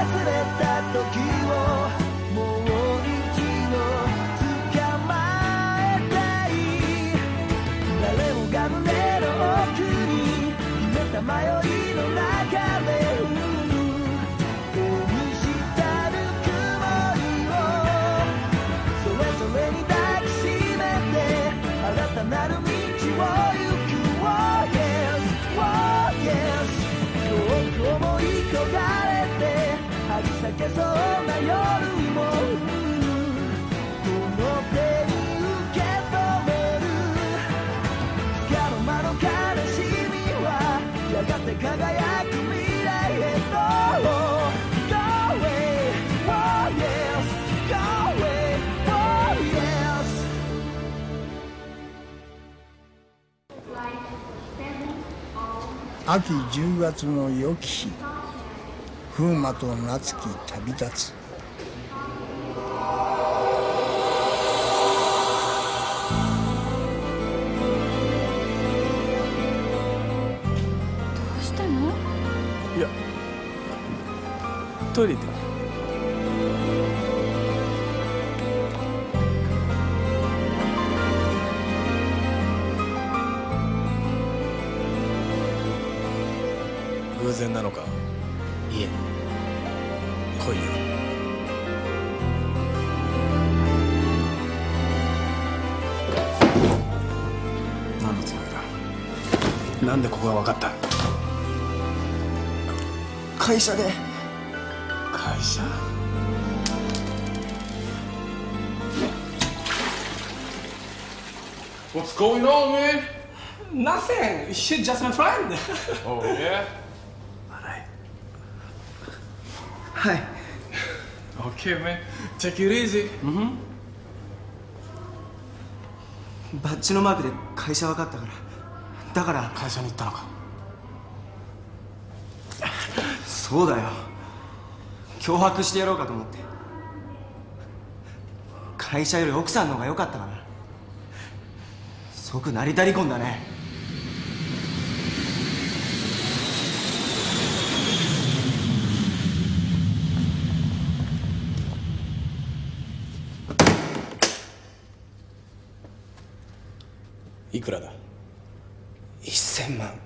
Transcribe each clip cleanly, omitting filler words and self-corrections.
れた時をもう一度捕まえたい。誰もが胸の奥に秘めた迷いの中で見したぬくもりをそれぞれに抱きしめて新たなる道を行く。Oh yes, oh yes 遠く思い焦がれて張り裂けそうな夜もこの手に受け止める。つかの間の悲しみはやがて輝く未来へと Go away, oh yes, go away, oh yes。 秋10月の良き日、風磨と夏希旅立つ。 どうしたの？ いや、トイレ行ってくる。 偶然なのか？ いえ。 来いよ。 何のつもりだ？なんでここが分かった？ 会社で。 会社？ What's going on, man? Nothing. She's just my friend. Oh yeah? はい。 Okay, man. Take it easy. バッジのマークで会社分かったから。だから会社に行ったのか？ そうだよ。脅迫してやろうかと思って。会社より奥さんの方が良かったから。即成り離婚だね。 いくらだ 1000万。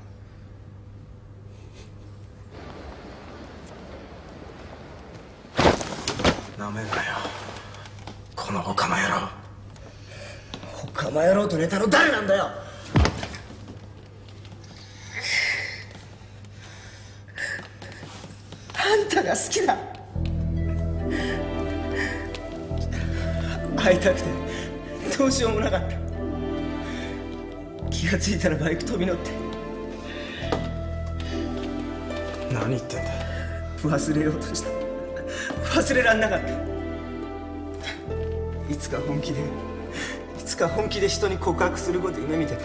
なめんなよ、このオカマ野郎。 オカマ野郎とネタの誰なんだよ。あんたが好きだ。会いたくてどうしようもなかった。気がついたらバイク飛び乗って。 何言ってんだ。 忘れようとした。忘れらんなかった。いつか本気で人に告白すること夢見てた。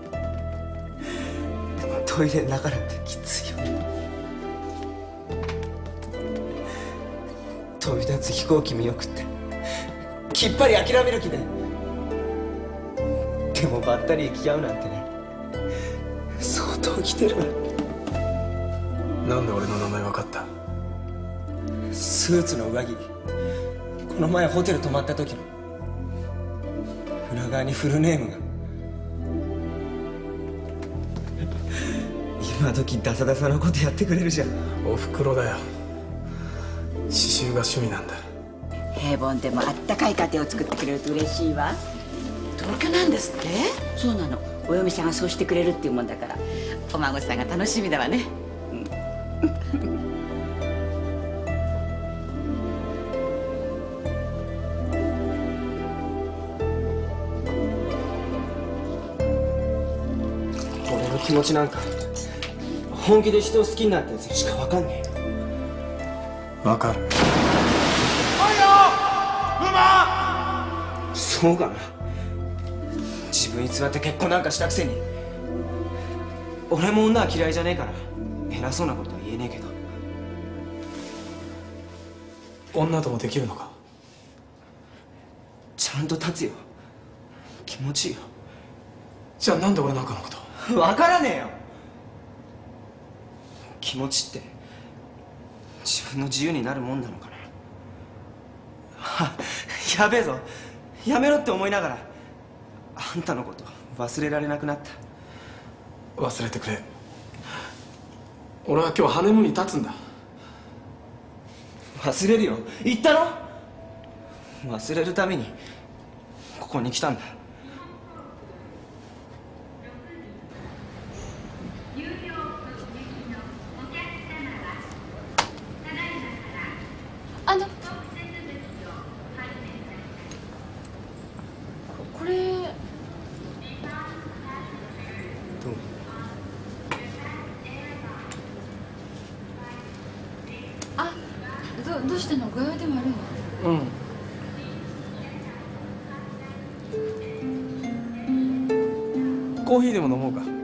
でもトイレの中なんてきついよ。飛び立つ飛行機見送ってきっぱり諦める気で。でもばったり行き合うなんてね、相当来てるわ。 なんで俺の名前分かった？ スーツの上着、この前ホテル泊まった時の裏側にフルネームが。今時ダサダサなことやってくれるじゃん。 おふくろだよ。刺繍が趣味なんだ。 平凡でもあったかい家庭を作ってくれると嬉しいわ。 同居なんですって？ そうなの、お嫁さんがそうしてくれるっていうもんだから、お孫さんが楽しみだわね。 俺の気持ちなんか本気で人を好きになったやつにしか分かんねえ。 分かる。 そうかな。自分偽って結婚なんかしたくせに。俺も女は嫌いじゃねえから偉そうなことは言えねえけど。 女ともできるのか？ ちゃんと立つよ。気持ちいいよ。 じゃあなんで俺なんかのこと。 分からねえよ。気持ちって自分の自由になるもんなのかな。やべえぞ、やめろって思いながらあんたのこと忘れられなくなった。 忘れてくれ。俺は今日ハネムーンに立つんだ。 忘れるよ、言ったろ。忘れるためにここに来たんだ。 これどうしたの？具合でもあるの？ コーヒーでも飲もうか。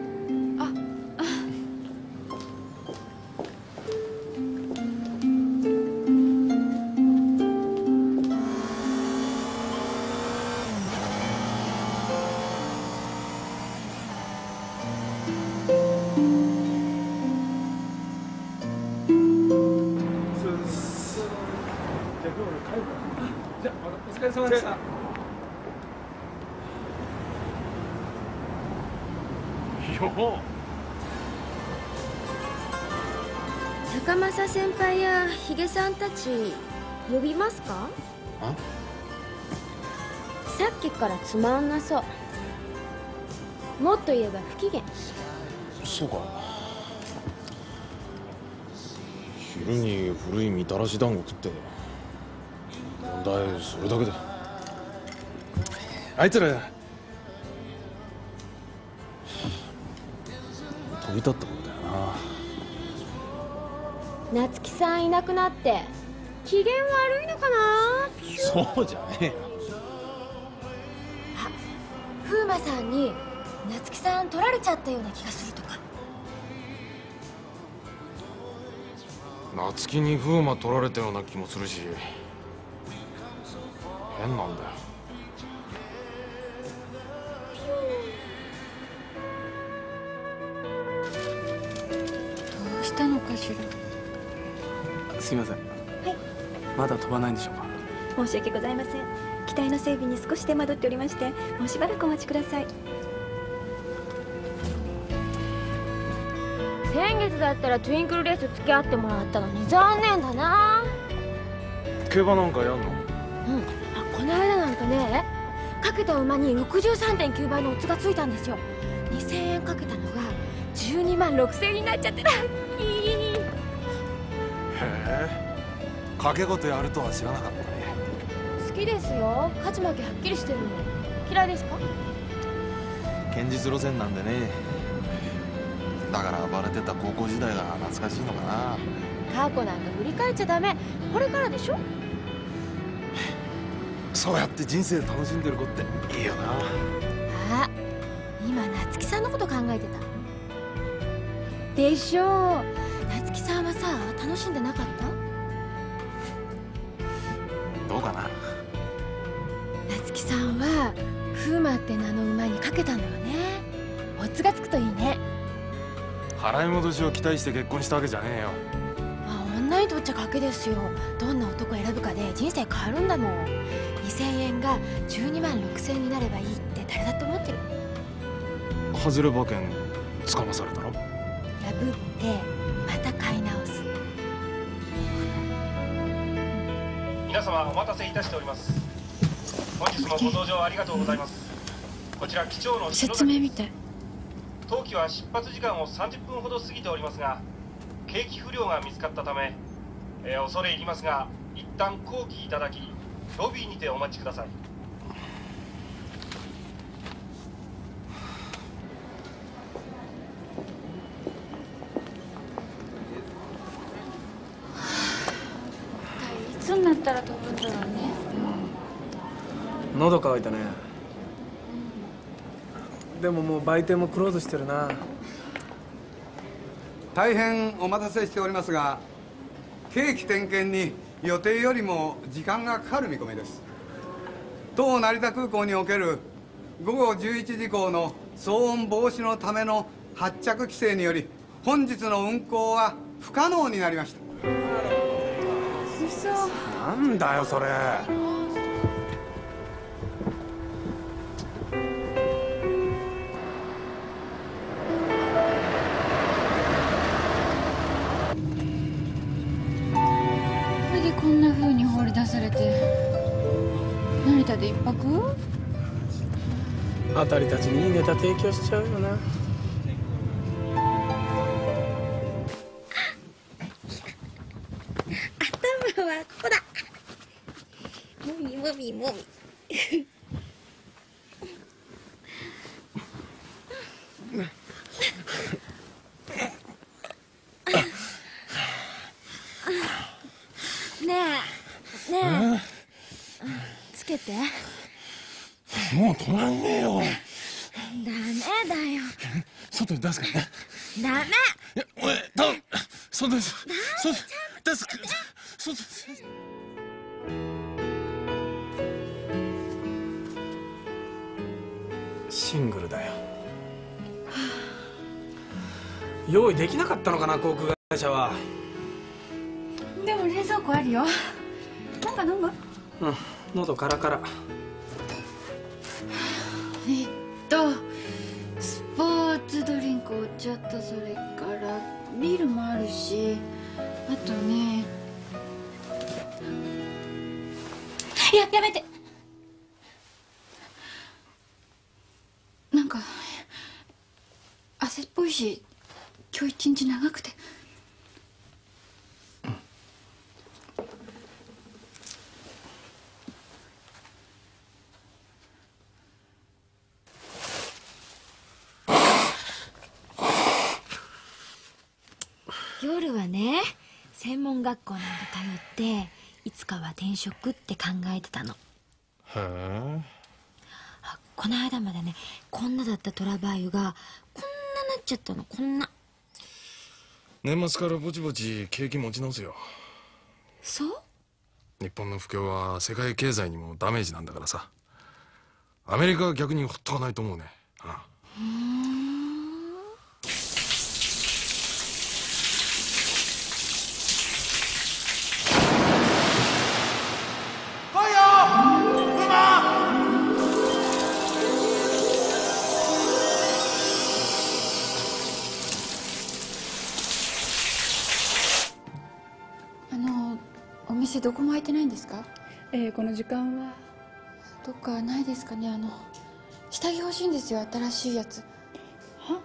じゃあお疲れ様でした。 高政先輩やヒゲさんたち呼びますか？さっきからつまんなそう。もっと言えば不機嫌。 そうか。昼に古いみたらし団子食って問題それだけで。あいつら飛び立ったことだよな。 夏希さんいなくなって機嫌悪いのかな？ そうじゃねえよ。 風磨さんに夏希さん取られちゃったような気がするとか。 夏希に風磨取られたような気もするし変なんだよ。 どうしたのかしら。 すいません。はい。まだ飛ばないんでしょうか？ 申し訳ございません。機体の整備に少し手間取っておりまして、もうしばらくお待ちください。 先月だったらトゥインクルレース付き合ってもらったのに残念だな。 競馬なんかやんの？ この間なんかね、かけた馬に 63.9 倍のオッズがついたんですよ。2000円かけたのが12万6000円になっちゃってラッキー。 へえ、賭け事やるとは知らなかったね。 好きですよ。勝ち負けはっきりしてるの。嫌いですか？ 堅実路線なんでね。だから暴れてた高校時代が懐かしいのかな。 過去なんか振り返っちゃダメ。これからでしょ。 そうやって人生楽しんでる子っていいよな。 あ、今夏希さんのこと考えてたでしょ。夏希さんはさ、楽しんでなかった？ どうかな。 夏希さんは風磨って名の馬にかけたのよね。オッズがつくといいね。 払い戻しを期待して結婚したわけじゃねえよ。 女にとっちゃ賭けですよ。どんな男選ぶかで人生変わるんだもん。2000円が12万6000円になればいいって誰だって思ってる。 外れ馬券つかまされたら破ってまた買い直す。 皆様お待たせいたしております。本日もご搭乗ありがとうございます。こちら機長の説明みたい。 当機は出発時間を30分ほど過ぎておりますが、計器不良が見つかったため、恐れ入りますが一旦降機いただきロビーにてお待ちください。 いつになったら飛ぶんだろうね。 喉乾いたね。でももう売店もクローズしてるな。 大変お待たせしておりますが、計器点検に予定よりも時間がかかる見込みです。当成田空港における午後11時港の騒音防止のための発着規制により本日の運航は不可能になりました。 嘘。 なんだよそれ。 それでこんな風に放り出されて成田で一泊？ あたりたちにいいネタ提供しちゃうよな。 頭はここだ。もみもみもみ。ねえねえ、つけて。 もう止まんねえよ。 ダメだよ。 外に出すからね。 ダメ。 いや、お前、外です。外出す。外。 シングルだよ。用意できなかったのかな、航空会社は。 でも冷蔵庫あるよ。なんか飲む？ うん、喉カラカラ。 スポーツドリンク、お茶とそれからビールもあるし、あとね、やめて。なんか汗っぽいし、今日一日長くて。夜はね、専門学校なんか通っていつかは転職って考えてたの。 へえ。 この間までね、こんなだったトラバーユがこんななっちゃったの。こんな。 年末からぼちぼち景気持ち直すよ。 そう？ 日本の不況は世界経済にもダメージなんだからさ。アメリカは逆にほっとかないと思うね。ああ。 お店どこも開いてないんですか？ この時間はどっかないですかね。下着欲しいんですよ、新しいやつ。 は？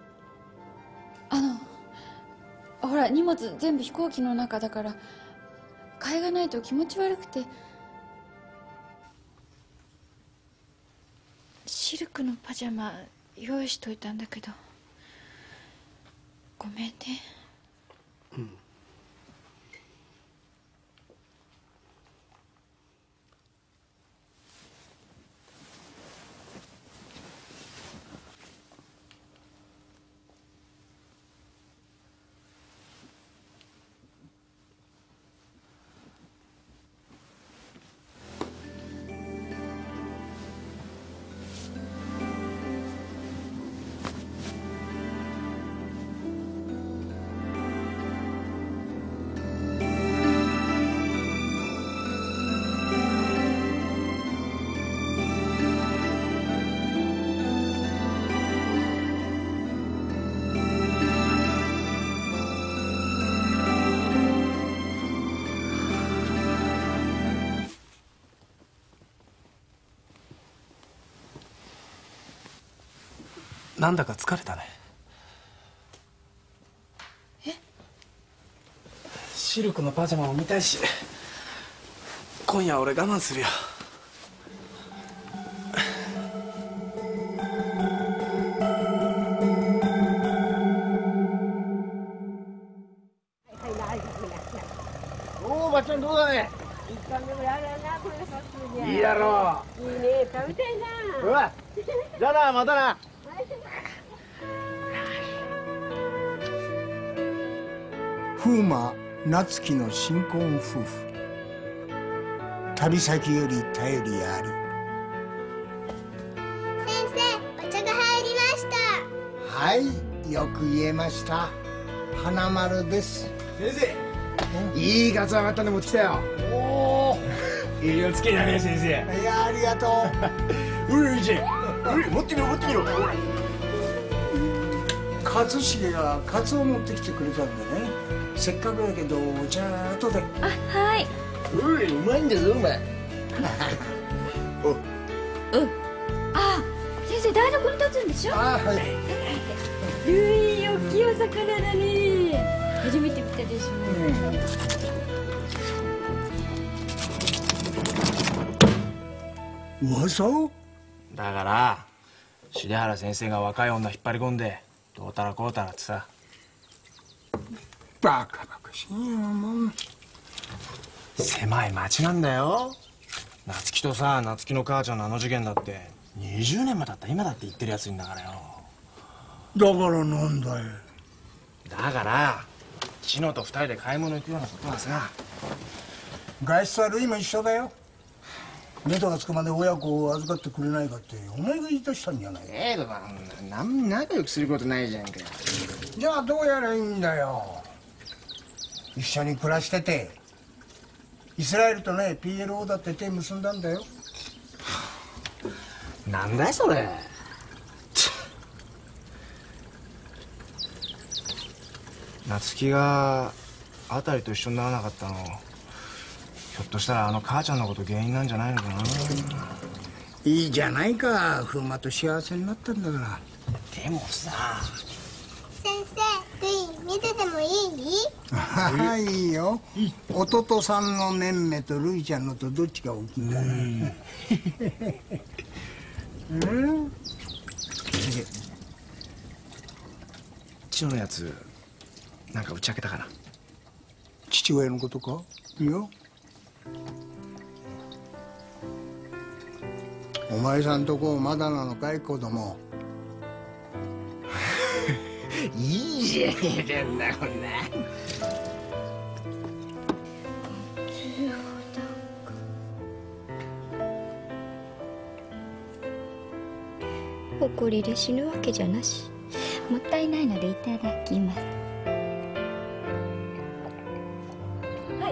ほら、荷物全部飛行機の中だから替えがないと気持ち悪くて。シルクのパジャマ用意しといたんだけど、ごめんね。 うん。なんだか疲れたね。シルクのパジャマも見たいし、今夜は俺我慢するよ。 おお、ばっちゃんどうだね。 一貫でもやるな、これがかっこいい。 いいやろいいね、食べたいな。 うわ、じゃあな、またな。 風磨夏樹の新婚夫婦。旅先より頼りあり。 先生、お茶が入りました。 はい、よく言えました。花丸です。 先生、 いいカツ上がったんで持ってきたよ。おお、いい量つけだね先生。 いや、ありがとう。 ういじゃん、持ってみろ持ってみろ。 勝重がカツを持ってきてくれたんでね、せっかくやけどじゃあ後で。 あ、はい。 うい、うまいんだぞお前。 うん。あ、先生台所に立つんでしょ。 あ、はい。 ゆい、大きいお魚だね。初めて見たでしょ。 噂？ だから重原先生が若い女引っ張り込んでどうたらこうたらってさ。 バカバカしいよもう。 狭い町なんだよ。夏希とさ、夏希の母ちゃんのあの事件だって20年も経った今だって言ってるやついんだからよ。 だからなんだよ。 だからチノと2人で買い物行くようなことはさ。 外出はルイも一緒だよ。目処がつくまで親子を預かってくれないかってお前が言い出したんじゃないか。 仲良くすることないじゃんか。 じゃあどうやらいいんだよ。一緒に暮らしててイスラエルとね PLO だって手結んだんだよ。 なんだいそれ。夏希があたりと一緒にならなかったの、ひょっとしたらあの母ちゃんのこと原因なんじゃないのかな。 いいじゃないか、風磨と幸せになったんだから。 でもさ。 先生、ルイ見ててもいい？ はい、いいよ。弟さんのねんめとルイちゃんのとどっちが大きいんだな。 チノのやつなんか打ち明けたかな。 父親のことか？いや。お前さんとこまだなのかい子供。 いいじゃねえかんだこんな。 誇りで死ぬわけじゃなし、もったいないのでいただきます。 はい、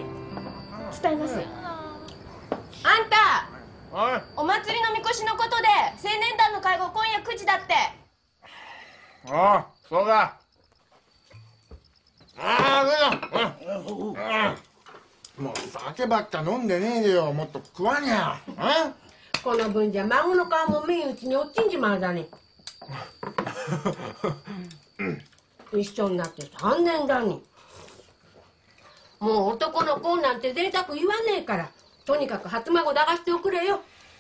伝えます。あんた、お祭りのみこしのことで青年団の会合今夜9時だって。 ああ、そうだ。そうだ。もう酒ばっか飲んでねえでよ。もっと食わにゃ。 この分じゃ孫の顔も見んうちに落ちんじまうだね。一緒になって3年だに。もう男の子なんて贅沢言わねえから、とにかく初孫抱かしておくれよ。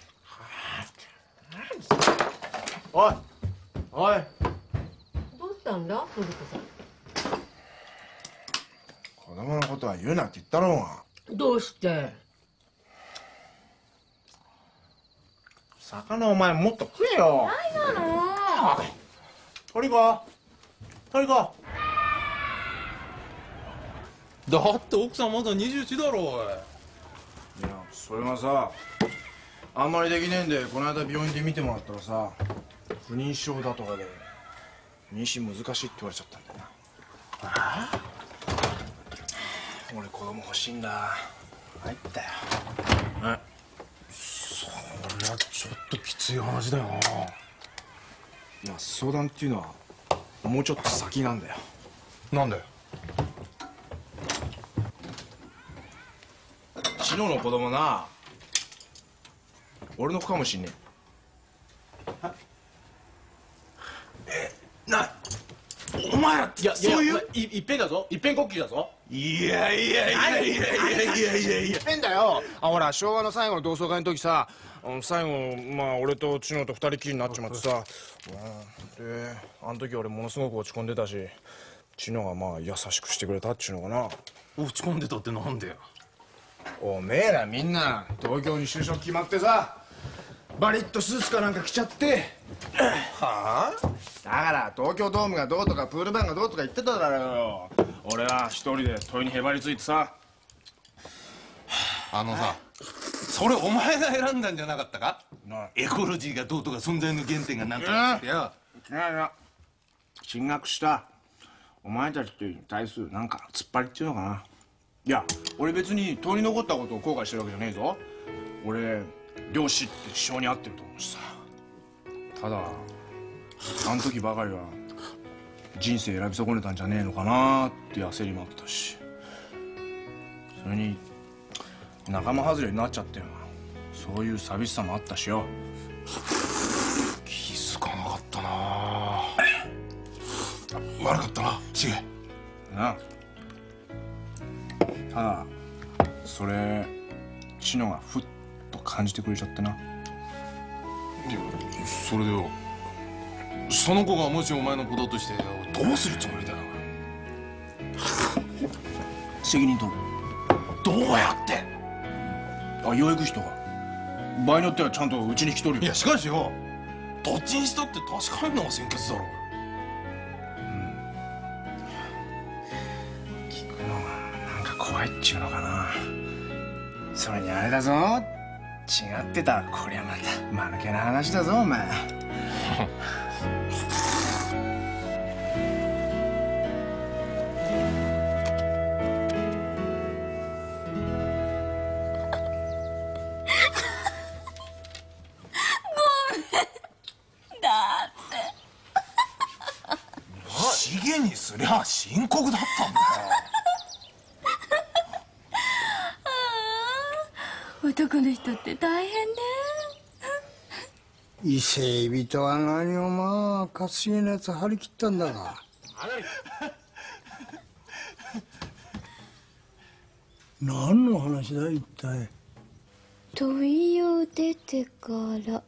おいおい、 どうしたんだ古子さん。 子供のことは言うなって言ったろうが。 どうして？ 魚お前もっと食えよ。 ないなの。 トリコトリコ。 だって奥さんまだ21だろ。おい、 いやそれがさ、あんまりできねえんでこの間病院で見てもらったらさ、不妊症だとかで妊娠難しいって言われちゃったんだよな。ああ、俺子供欲しいんだ。入ったよ。 そりゃちょっときつい話だよな。 いや相談っていうのはもうちょっと先なんだよ。 なんだよ。 昨日の子供な、俺の子かもしんねえ。お前らってそういういっぺんだぞ、いっぺんこっきりだぞ。 いやいやいやいやいやいやいやいや変だよ。ほら昭和の最後の同窓会の時さ、最後まあ俺とチノと二人きりになっちまってさ、であの時俺ものすごく落ち込んでたし、チノがまあ優しくしてくれたっちゅうのかな。 落ち込んでたってなんでよ。 おめえらみんな東京に就職決まってさ、バリッとスーツかなんか着ちゃって。はあ？だから東京ドームがどうとかプールバンがどうとか言ってただろよ。俺は一人で問いにへばりついてさ。 あのさ、それお前が選んだんじゃなかったか？エコロジーがどうとか存在の原点がなんとかってよ。 いやいや、進学したお前たちに対するなんか突っ張りっていうのかな。 いや俺別に遠に残ったことを後悔してるわけじゃねえぞ。俺漁師って性に合ってると思うしさ。ただあの時ばかりは人生選び損ねたんじゃねえのかなって焦りもあってたし、それに仲間外れになっちゃったようなそういう寂しさもあったしよ。 気づかなかったな。悪かったなシゲな。ただそれチノがふっと感じてくれちゃってな。 いやそれでよ、その子がもしお前の子だとしてどうするつもりだよ。 責任取る。 どうやって。 養育費とか場合によってはちゃんとうちに引き取るよ。 いやしかしよ、どっちにしたって確かめるのが先決だろう。 聞くのがなんか怖いっちゅうのかな。それにあれだぞ、違ってたらこりゃまた間抜けな話だぞお前。 シゲにすりゃ深刻だったんだよ。男の人って大変ね。 伊勢海老とは何をまあ担ぎのやつ張り切ったんだが。何の話だ一体。 問いを出てから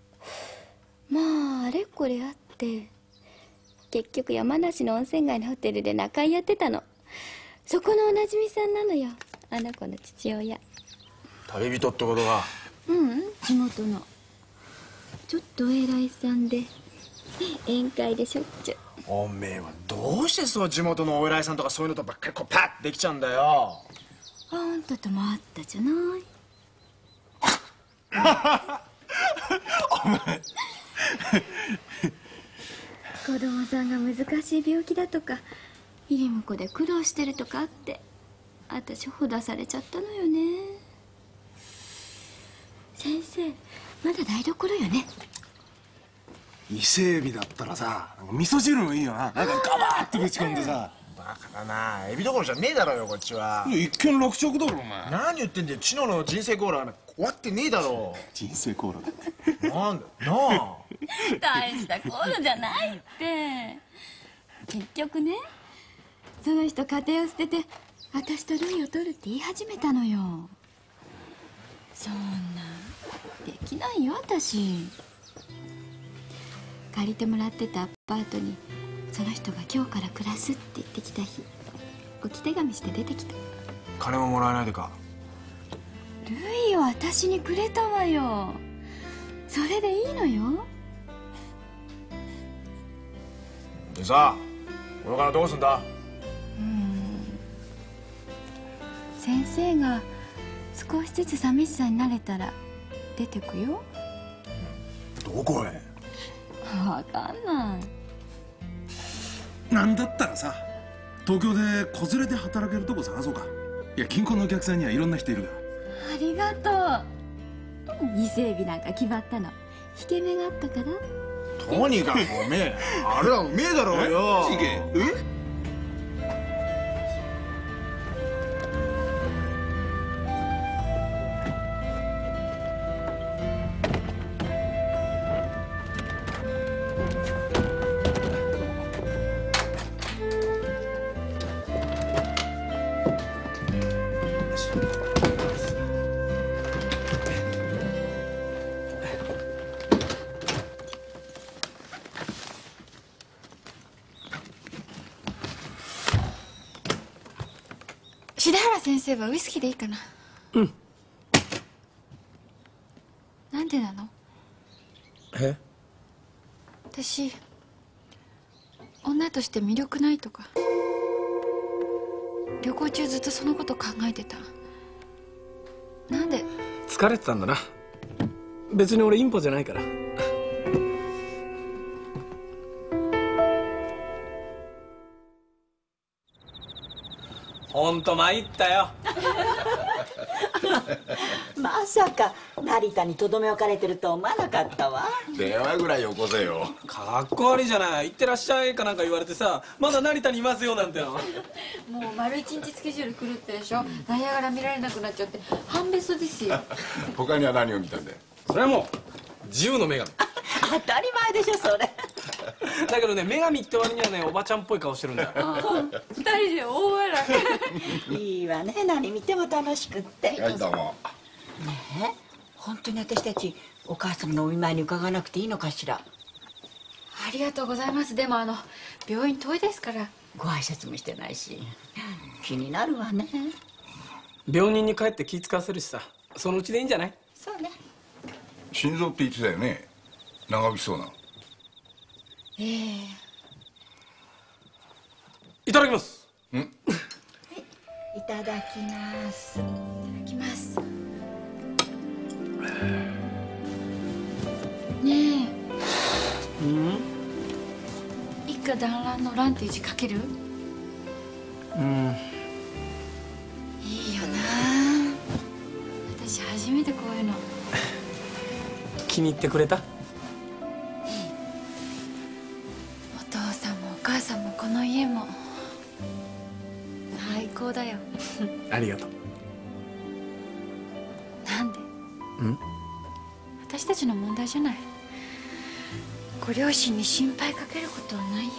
まああれこれあって結局山梨の温泉街のホテルで仲居やってたの。そこのおなじみさんなのよ、あの子の父親。 旅人ってことか。 地元のちょっとお偉いさんで宴会でしょっちゅう。 おめえはどうしてそう地元のお偉いさんとかそういうのとばっかりこうパッてできちゃうんだよ。 あんたともあったじゃない。 お前子供さんが難しい病気だとか入り婿で苦労してるとかあって私ほだされちゃったのよね。先生まだ台所よね。 伊勢海老だったらさ、味噌汁もいいよな。なんかガバーってぶち込んでさ。 バカだな、エビどころじゃねえだろうよこっちは。 一見落着だろお前。 何言ってんだよ、チノの人生コーラは終わってねえだろ。 人生コーラだってなんだなあ。 大したコールじゃないって。結局ね、その人家庭を捨てて私とルイを取るって言い始めたのよ。そんなできないよ私。借りてもらってたアパートにその人が今日から暮らすって言ってきた日、置き手紙して出てきた。 金ももらえないでか。 ルイを私にくれたわよ。それでいいのよ。 でさ、これからどうすんだ。 先生が少しずつ寂しさに慣れたら出てくよ。 どこへ。 わかんない。 なんだったらさ、東京で子連れで働けるとこ探そうか。いや近郊のお客さんにはいろんな人いるから。 ありがとう。伊勢海老なんか決まったの引け目があったから。 とにかくおめえあれはうめえだろうよ。 シゲ白原先生はウイスキーでいいかな。なんでなの。 え。 私女として魅力ないとか。旅行中ずっとそのこと考えてた。なんで。 疲れてたんだな。別に俺インポじゃないから。 あほんと参ったよ。 まさか成田にとどめ置かれてるとは思わなかったわ。 電話ぐらいよこせよ。 かっこ悪いじゃない。行ってらっしゃいかなんか言われてさ、まだ成田にいますよなんての。 もう丸一日スケジュール狂ってるでしょ。ナイアガラ見られなくなっちゃって半べそですよ。 他には何を見たんだよ。 それはもう自由の女神。 当たり前でしょそれ。 だけどね、女神って割にはね、おばちゃんっぽい顔してるんだよ。 二人で大笑い。いいわね、何見ても楽しくって。 はい、どうも。 ねえ、本当に私たちお母さんのお見舞いに伺わなくていいのかしら。 ありがとうございます。でも病院遠いですから。 ご挨拶もしてないし気になるわね。 病人に帰って気使わせるしさ、そのうちでいいんじゃない？ そうね。 心臓って言ってたよね。長引きそうな。 いただきます。 いただきます。いただきます。 ねえ、一家団らんの乱っていう字書ける？いいよな。私初めてこういうの。 気に入ってくれた？ お父さんもお母さんもこの家も最高だよ。 ありがとう。 なんで？私たちの問題じゃない。ご両親に心配かけることはないよ。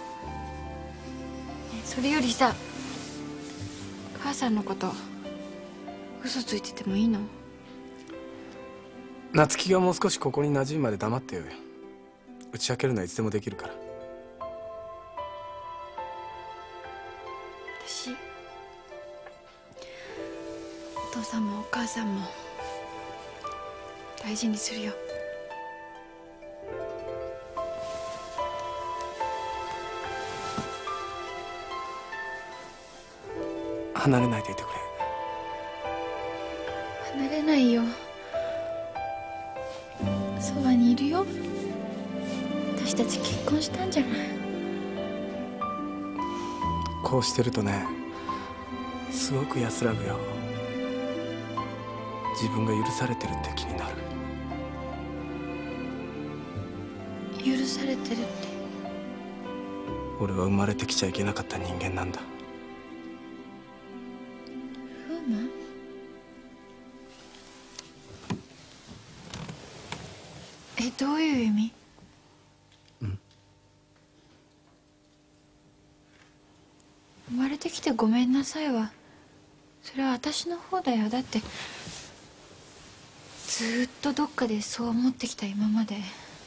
それよりさ、母さんのこと嘘ついててもいいの？ 夏希がもう少しここに馴染むまで黙ってようよ。打ち明けるのはいつでもできるから。 私、お父さんもお母さんも大事にするよ。 離れないでいてくれ。 離れないよ。そばにいるよ。私たち結婚したんじゃない。 こうしてるとね、すごく安らぐよ。自分が許されてるって気になる。 許されてるって？ 俺は生まれてきちゃいけなかった人間なんだ。 風磨？どういう意味？生まれてきてごめんなさいは、それは私の方だよ。だってずーっとどっかでそう思ってきた今まで。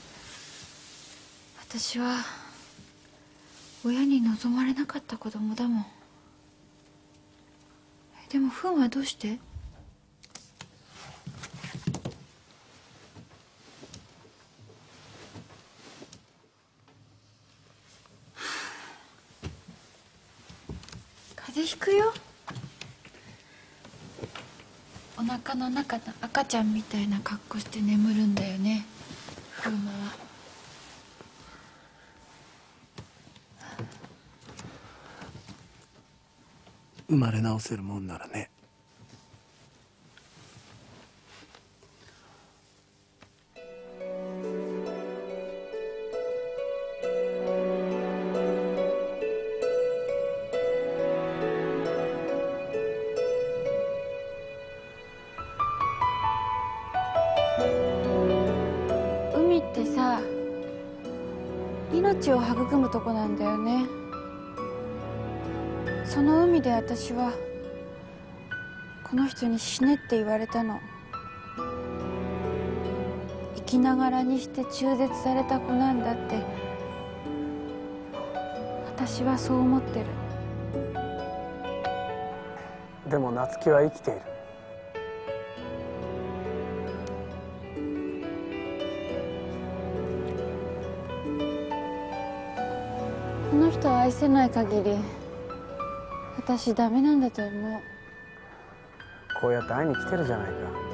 私は親に望まれなかった子供だもん。でもフンはどうして？風邪ひくよ。お腹の中の赤ちゃんみたいな格好して眠るんだよね、風磨は。 生まれ直せるもんならね。 海ってさ、命を育むとこなんだよね。その海で私はこの人に死ねって言われたの。生きながらにして中絶された子なんだって私はそう思ってる。 でも夏希は生きている。 この人を愛せない限り私ダメなんだと思う。 こうやって会いに来てるじゃないか。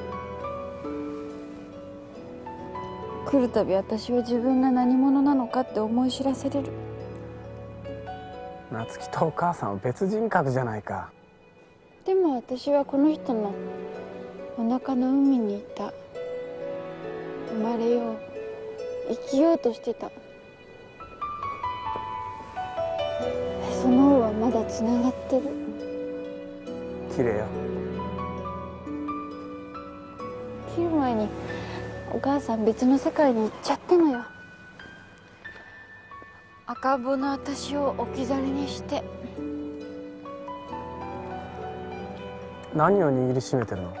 来るたび私は自分が何者なのかって思い知らせれる。 夏希とお母さんは別人格じゃないか。 でも私はこの人のお腹の海にいた。生まれよう、生きようとしてた。その尾はまだつながってる。 綺麗よ。 切る前にお母さん別の世界に行っちゃったのよ。赤ん坊の私を置き去りにして。 何を握りしめてるの？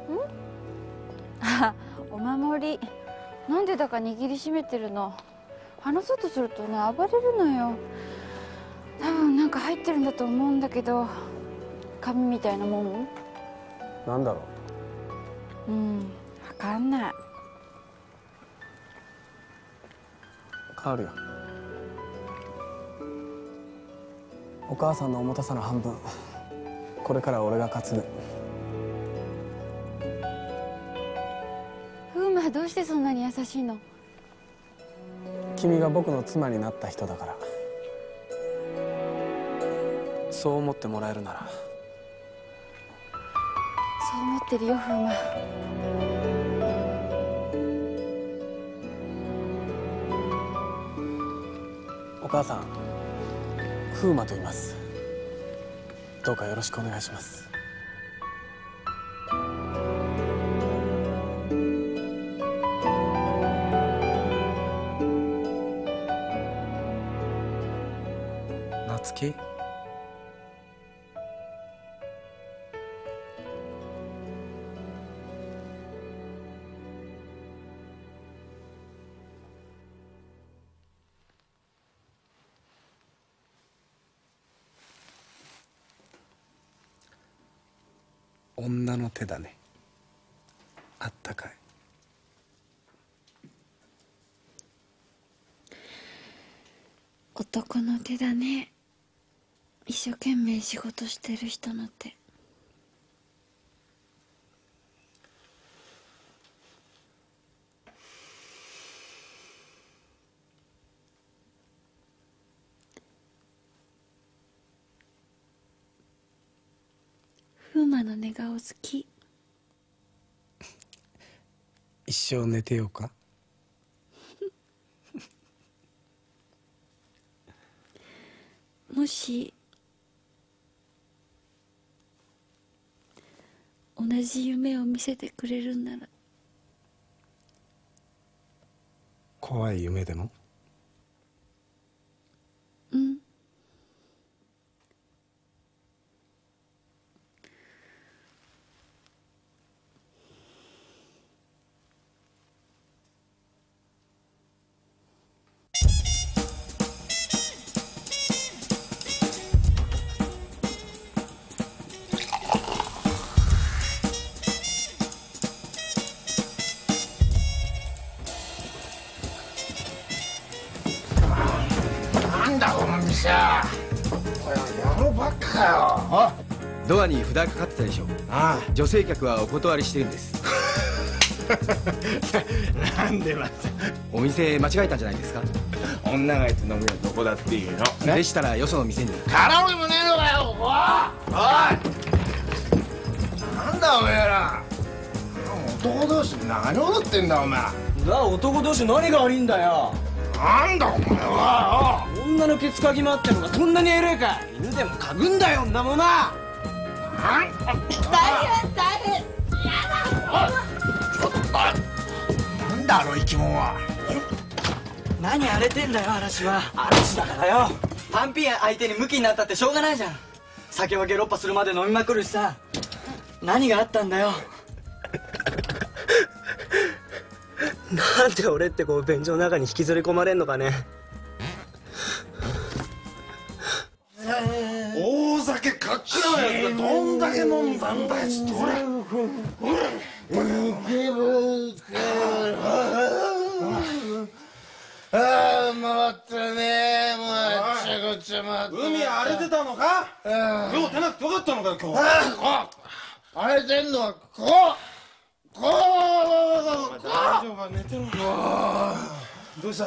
あ、お守り。なんでだか握りしめてるの。離そうとするとね、暴れるのよ。多分なんか入ってるんだと思うんだけど、紙みたいなもん。 なんだろう。分かんない。 変わるよ。お母さんの重たさの半分、これからは俺が担ぐ。 風磨はどうしてそんなに優しいの？ 君が僕の妻になった人だから。そう思ってもらえるなら。 そう思ってるよ、風磨。 お母さん、風磨と言います。どうかよろしくお願いします。夏希？女の手だね。あったかい。 男の手だね。一生懸命仕事してる人の手。風磨の寝顔好き。 一生寝てようか。 もし同じ夢を見せてくれるんなら。 怖い夢でも？ うん。 なんだこの店は。野郎ばっかよ。 ドアに札かかってたでしょ。 ああ、 女性客はお断りしてるんです。 なんでまた。 お店間違えたんじゃないですか？ 女がいて飲みはどこだっていいの、 でしたらよその店に。 カラオケもねえのかよ、ここは。おい、なんだおめえら。男同士何踊ってんだお前。 男同士何が悪いんだよ。 なんだお前はよ。 女のケツかぎ回ってるのがそんなにエレえか。犬でも嗅ぐんだよんなものな。 大変大変。やだ。ちょっとなんだあの生き物は。 何荒れてんだよ嵐は。嵐だからよ。パンピア相手にムキになったってしょうがないじゃん。酒はゲロッパするまで飲みまくるしさ。何があったんだよ。なんで俺ってこう便所の中に引きずり込まれんのかね。 大酒かっちゃうやつがどんだけ飲んだんだよ。ちょっとほらああ回ってね。もうあっちゃこっちゃ回って海荒れてたのか。今日出なくてよかったのかよ今日。 荒れてんのはこう大丈夫か寝てろ。どうした？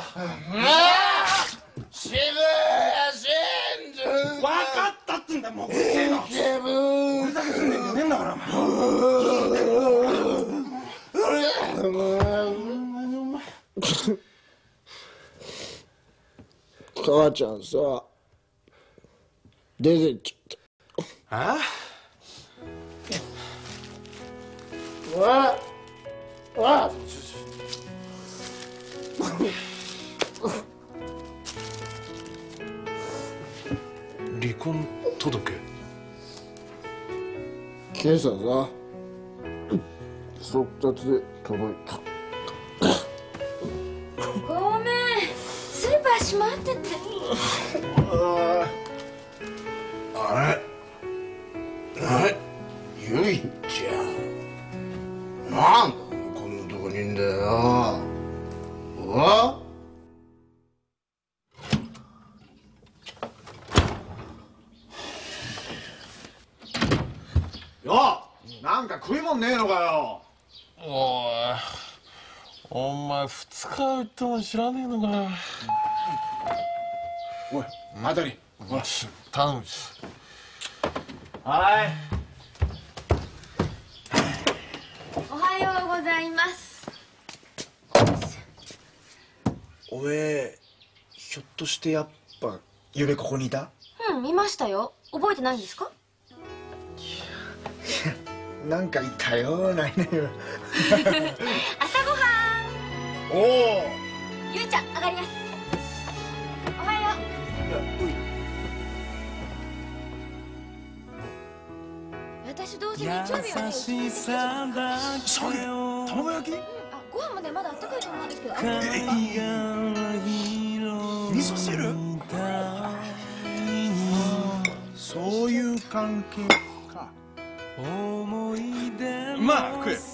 渋谷新宿。 分かったっつんだもう。うるせえな。俺だけ住んでんじゃねえんだから。 母ちゃんさ、出てっちゃった。 あ？ わ離婚届？ 今朝さ、速達で届いた。 ごめん、スーパー閉まってて。 あれゆいちゃん、なんだこんなとこにいんだよ。 なんか食いもんねえのかよ。 お前2日会っても知らねえのかよ。 おい、あたり。 よし、頼むし。 はい。 おはようございます。 おめえ、ひょっとしてやっぱゆべここにいた？ うん、見ましたよ。覚えてないんですか？ なんかいたようないねよ。 朝ごはん。 おお。 ゆうちゃん、上がります。おはよう。私どうせ日曜日はね、うちにできるじゃん。 卵焼き？ あ、ご飯もね、まだ温かいと思うんですけど。 味噌汁？そういう関係か。 まあ食え。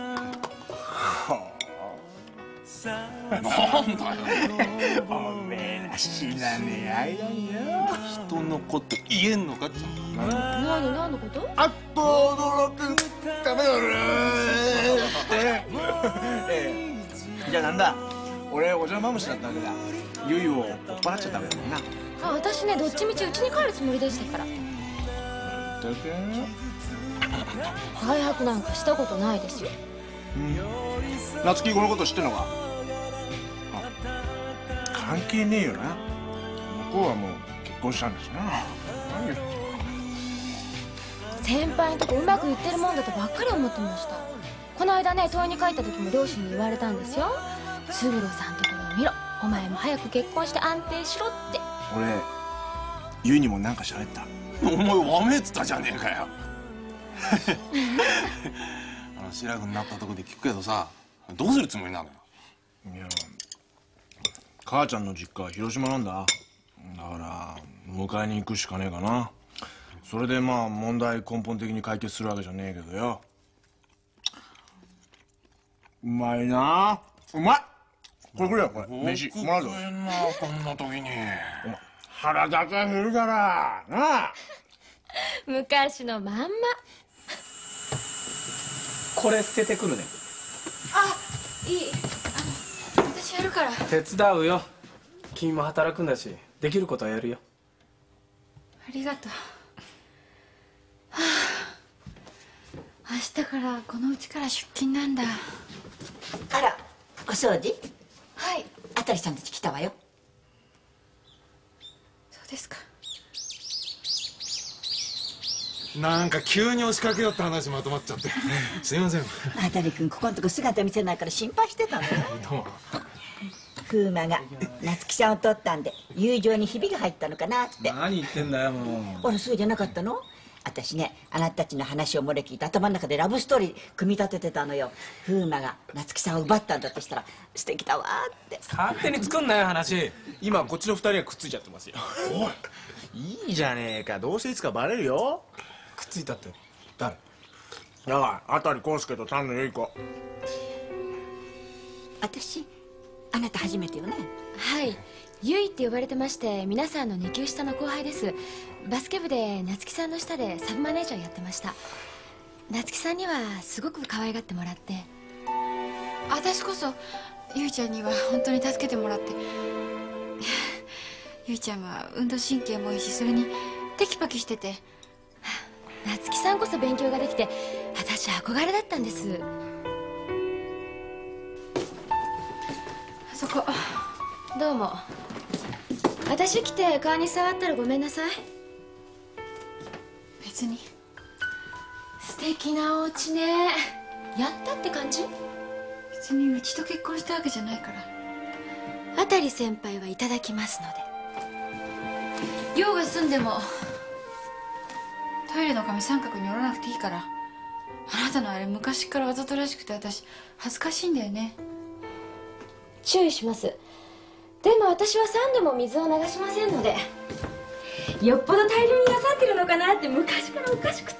なんだよ。 おめえら知らねえ間によ。 人のこと言えんのかって。 何のこと？ あっと驚くためだろ。じゃあなんだ。俺お邪魔虫だったわけだ。ゆいを追っ払っちゃダメだもんな。 あ、私ね、どっちみちうちに帰るつもりでしたから。外泊なんかしたことないですよ。 夏希このこと知ってんのか？関係ねえよな。向こうはもう結婚したんだしな。 先輩のとこうまくいってるもんだとばっかり思ってました。この間ね、問いに帰った時も両親に言われたんですよ。勝呂さんところを見ろ、お前も早く結婚して安定しろって。 俺ゆいにもなんか喋った。 お前わめえっつったじゃねえかよ。シラフになったとこで聞くけどさ、どうするつもりなのよ。 いや、母ちゃんの実家は広島なんだ。だから迎えに行くしかねえかな。それでまあ問題根本的に解決するわけじゃねえけどよ。うまいな。うまい。これくれよ、これ飯もらうぞ。 こんな時に腹立た減るからなあ。 昔のまんま。 これ捨ててくるね。 あ、いい。私やるから。 手伝うよ。君も働くんだし、できることはやるよ。 ありがとう。はあ、明日からこのうちから出勤なんだ。 あら、お掃除？ はい。 あたりさんたち来たわよ。 そうですか。 なんか急に押しかけようって話まとまっちゃってすいません。 あたりくんここのとこ姿見せないから心配してたのよ。 どうも。 風磨が夏希さんを取ったんで友情にひびが入ったのかなって。 何言ってんだよもう。 あら、そうじゃなかったの？私ね、あなたたちの話を漏れ聞いて頭の中でラブストーリー組み立ててたのよ。風磨が夏希さんを奪ったんだとしたら素敵だわって。 勝手に作んなよ話。 今こっちの二人がくっついちゃってますよ。おい、いいじゃねえか。どうせいつかバレるよ。 くっついたって誰？ だからあたり康介と丹野由依子。 私、あなた初めてよね。 はい、ゆいって呼ばれてまして、皆さんの2級下の後輩です。バスケ部で夏希さんの下でサブマネージャーやってました。夏希さんにはすごく可愛がってもらって、私こそゆいちゃんには本当に助けてもらって。ゆいちゃんは運動神経もいいし、それにテキパキしてて、夏希さんこそ勉強ができて私憧れだったんです。あそこどうも。私来て顔に触ったらごめんなさい。別に。素敵なお家ね。やったって感じ？別にうちと結婚したわけじゃないから。あたり先輩はいただきますので。用が済んでもトイレの紙三角に折らなくていいから。あなたのあれ昔からわざとらしくて私恥ずかしいんだよね。注意します。でも私は3度も水を流しませんので。よっぽど大量になさってるのかなって昔からおかしくって。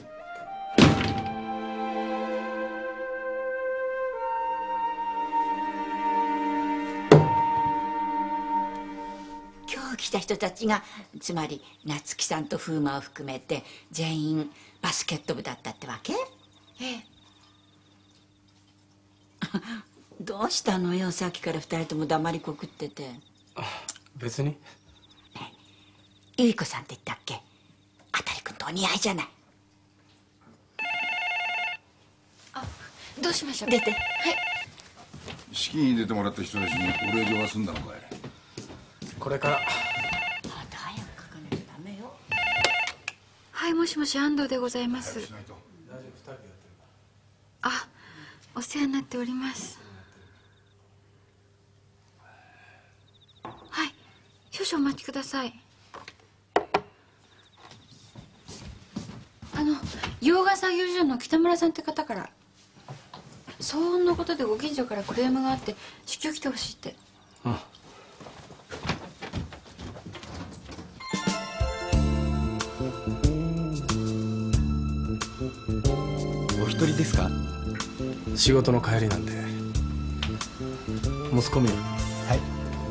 今日来た人たちがつまり夏希さんと風磨を含めて全員バスケット部だったってわけ？ ええ。 どうしたのよ、さっきから2人とも黙りこくってて。 別に。 ゆい子さんって言ったっけ？あたりくんとお似合いじゃない。 あ、どうしましょう。 出て。 はい。 式に出てもらった人たちにお礼状は済んだのかい？ これから。 あなた早く書かないとダメよ。 はい、もしもし、安藤でございます。あ、お世話になっております。はい、少々お待ちください。洋画作業所の北村さんって方から騒音のことでご近所からクレームがあって至急来てほしいって。 うん。 お一人ですか？ 仕事の帰りなんで。息子見る？ はい。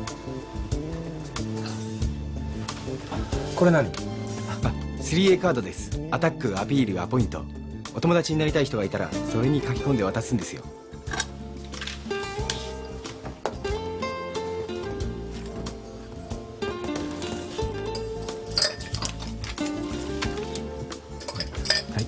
これ何 ？3A カードです。アタック、アピール、アポイント。お友達になりたい人がいたらそれに書き込んで渡すんですよ。はい。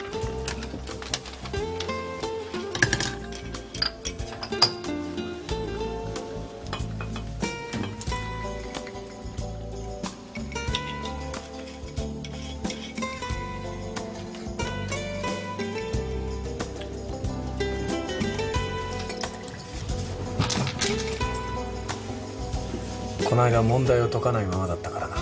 この間問題を解かないままだったからな。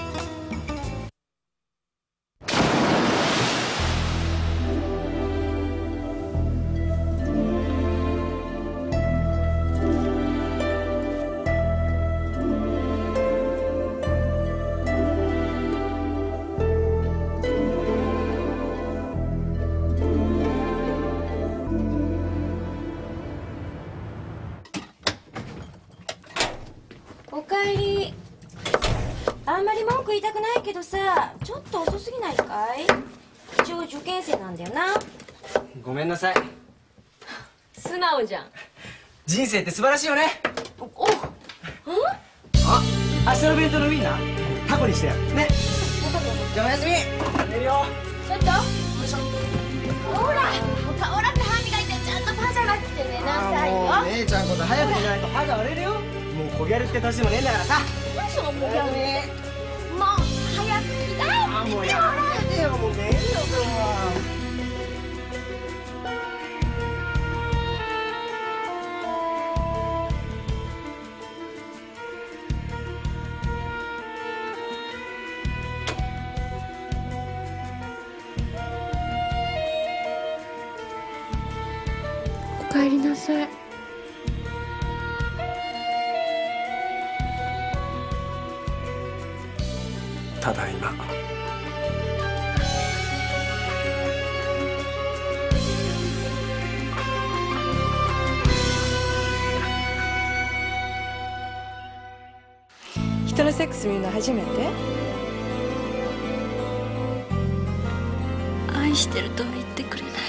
おかえり。あんまり文句言いたくないけどさ、ちょっと遅すぎないかい？一応受験生なんだよな。 ごめんなさい。 素直じゃん。 人生って素晴らしいよね。 お、うん？ あ、明日の弁当のウインナータコにしてやるね。じゃあおやすみ。寝るよ。 ちょっと。ほら、顔洗って歯磨いてちゃんとパジャマ着て寝なさいよ。 もう姉ちゃんこと早く寝ないと歯が割れるよ。もうこぎゃるって年でもねえんだからさ。 何そのこぎゃる。もう早く着替え。 あ、もうやめてよ。もう寝るよもう。 おかえりなさい。 ただいま。 人のセックス見るの初めて？ 愛してるとは言ってくれないの。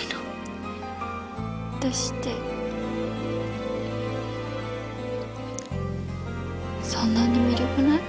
私ってそんなに魅力ない？